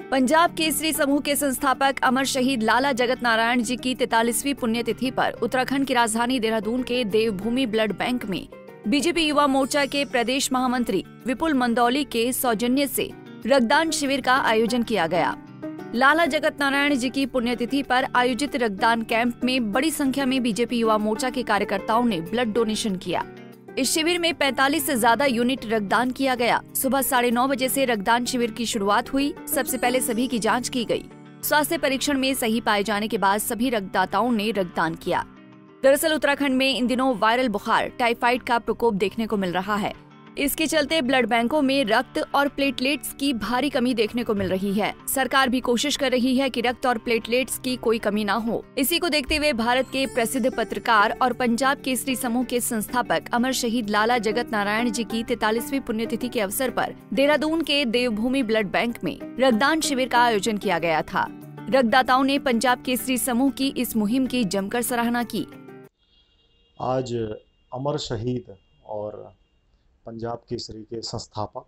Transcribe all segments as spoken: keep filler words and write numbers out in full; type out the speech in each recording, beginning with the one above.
पंजाब केसरी समूह के संस्थापक अमर शहीद लाला जगत नारायण जी की तैंतालीसवीं पुण्यतिथि पर उत्तराखंड की राजधानी देहरादून के देवभूमि ब्लड बैंक में बीजेपी युवा मोर्चा के प्रदेश महामंत्री विपुल मंदौली के सौजन्य से रक्तदान शिविर का आयोजन किया गया। लाला जगत नारायण जी की पुण्यतिथि पर आयोजित रक्तदान कैंप में बड़ी संख्या में बीजेपी युवा मोर्चा के कार्यकर्ताओं ने ब्लड डोनेशन किया। इस शिविर में पैंतालीस से ज्यादा यूनिट रक्तदान किया गया। सुबह साढ़े नौ बजे से रक्तदान शिविर की शुरुआत हुई। सबसे पहले सभी की जांच की गई। स्वास्थ्य परीक्षण में सही पाए जाने के बाद सभी रक्तदाताओं ने रक्तदान किया। दरअसल उत्तराखंड में इन दिनों वायरल बुखार, टाइफाइड का प्रकोप देखने को मिल रहा है। इसके चलते ब्लड बैंकों में रक्त और प्लेटलेट्स की भारी कमी देखने को मिल रही है। सरकार भी कोशिश कर रही है कि रक्त और प्लेटलेट्स की कोई कमी न हो। इसी को देखते हुए भारत के प्रसिद्ध पत्रकार और पंजाब केसरी समूह के संस्थापक अमर शहीद लाला जगत नारायण जी की तैंतालीसवीं पुण्यतिथि के अवसर पर देहरादून के देवभूमि ब्लड बैंक में रक्तदान शिविर का आयोजन किया गया था। रक्तदाताओं ने पंजाब केसरी समूह की इस मुहिम की जमकर सराहना की। आज अमर शहीद और पंजाब केसरी के संस्थापक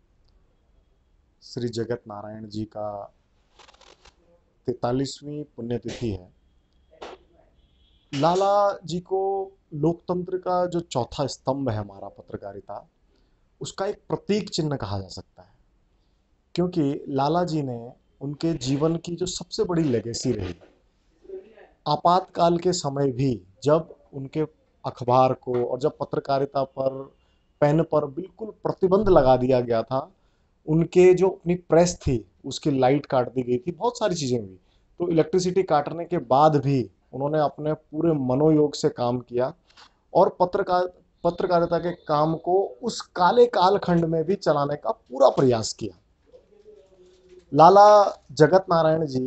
श्री जगत नारायण जी का तैंतालीसवीं पुण्यतिथि है। लाला जी को लोकतंत्र का जो चौथा स्तंभ है हमारा पत्रकारिता, उसका एक प्रतीक चिन्ह कहा जा सकता है, क्योंकि लाला जी ने उनके जीवन की जो सबसे बड़ी लेगेसी रही, आपातकाल के समय भी जब उनके अखबार को और जब पत्रकारिता पर पेन पर बिल्कुल प्रतिबंध लगा दिया गया था, उनके जो अपनी प्रेस थी उसकी लाइट काट दी गई थी, बहुत सारी चीज़ें हुई, तो इलेक्ट्रिसिटी काटने के बाद भी उन्होंने अपने पूरे मनोयोग से काम किया और पत्रकार पत्रकारिता के काम को उस काले कालखंड में भी चलाने का पूरा प्रयास किया। लाला जगत नारायण जी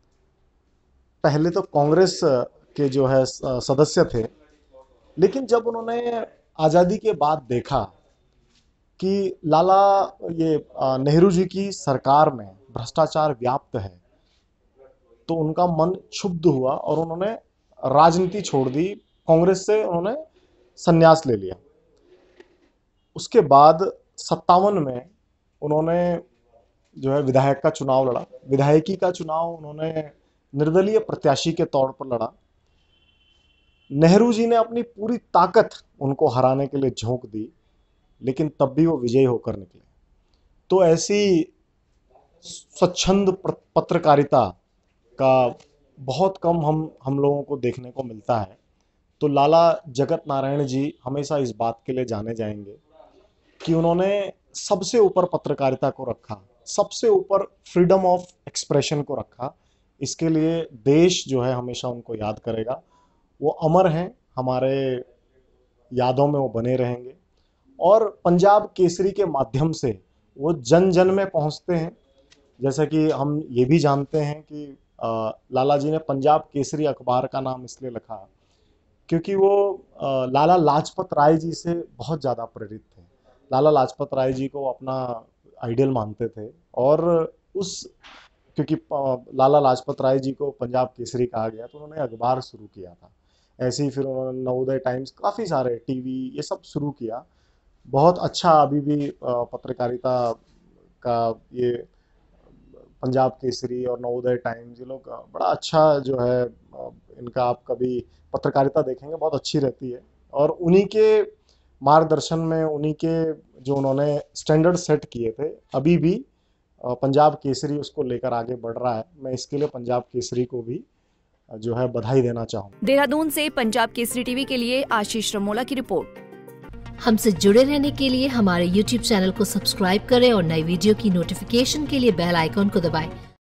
पहले तो कांग्रेस के जो है सदस्य थे, लेकिन जब उन्होंने आज़ादी के बाद देखा कि लाला ये नेहरू जी की सरकार में भ्रष्टाचार व्याप्त है, तो उनका मन क्षुब्ध हुआ और उन्होंने राजनीति छोड़ दी। कांग्रेस से उन्होंने संन्यास ले लिया। उसके बाद सत्तावन में उन्होंने जो है विधायक का चुनाव लड़ा। विधायकी का चुनाव उन्होंने निर्दलीय प्रत्याशी के तौर पर लड़ा। नेहरू जी ने अपनी पूरी ताकत उनको हराने के लिए झोंक दी, लेकिन तब भी वो विजयी होकर निकले। तो ऐसी स्वच्छंद पत्रकारिता का बहुत कम हम हम लोगों को देखने को मिलता है। तो लाला जगत नारायण जी हमेशा इस बात के लिए जाने जाएंगे कि उन्होंने सबसे ऊपर पत्रकारिता को रखा, सबसे ऊपर फ्रीडम ऑफ एक्सप्रेशन को रखा। इसके लिए देश जो है हमेशा उनको याद करेगा। वो अमर हैं, हमारे यादों में वो बने रहेंगे और पंजाब केसरी के माध्यम से वो जन जन में पहुंचते हैं। जैसा कि हम ये भी जानते हैं कि आ, लाला जी ने पंजाब केसरी अखबार का नाम इसलिए रखा क्योंकि वो आ, लाला लाजपत राय जी से बहुत ज़्यादा प्रेरित थे। लाला लाजपत राय जी को अपना आइडियल मानते थे और उस क्योंकि लाला लाजपत राय जी को पंजाब केसरी कहा गया, तो उन्होंने अखबार शुरू किया था। ऐसे ही फिर उन्होंने नवोदय टाइम्स, काफ़ी सारे टीवी, ये सब शुरू किया। बहुत अच्छा अभी भी पत्रकारिता का ये पंजाब केसरी और नवोदय टाइम्स, ये लोग बड़ा अच्छा जो है इनका, आप कभी पत्रकारिता देखेंगे बहुत अच्छी रहती है। और उन्हीं के मार्गदर्शन में, उन्हीं के जो उन्होंने स्टैंडर्ड सेट किए थे, अभी भी पंजाब केसरी उसको लेकर आगे बढ़ रहा है। मैं इसके लिए पंजाब केसरी को भी जो है बधाई देना चाहूँगा। देहरादून से पंजाब केसरी टीवी के लिए आशीष रमोला की रिपोर्ट। हमसे जुड़े रहने के लिए हमारे यूट्यूब चैनल को सब्सक्राइब करें और नई वीडियो की नोटिफिकेशन के लिए बेल आइकॉन को दबाएं।